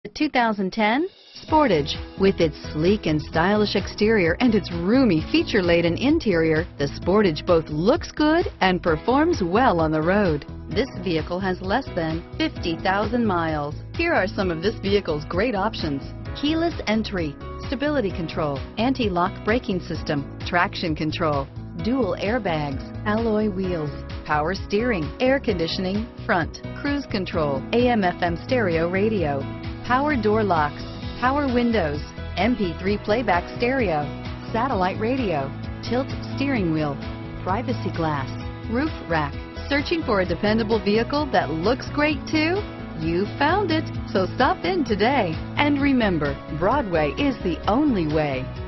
The 2010 Sportage. With its sleek and stylish exterior and its roomy feature-laden interior, the Sportage both looks good and performs well on the road. This vehicle has less than 50,000 miles. Here are some of this vehicle's great options: keyless entry, stability control, anti-lock braking system, traction control, dual airbags, alloy wheels, power steering, air conditioning, front, cruise control, AM/FM stereo radio, power door locks, power windows, MP3 playback stereo, satellite radio, tilt steering wheel, privacy glass, roof rack. Searching for a dependable vehicle that looks great too? You found it, so stop in today. And remember, Broadway is the only way.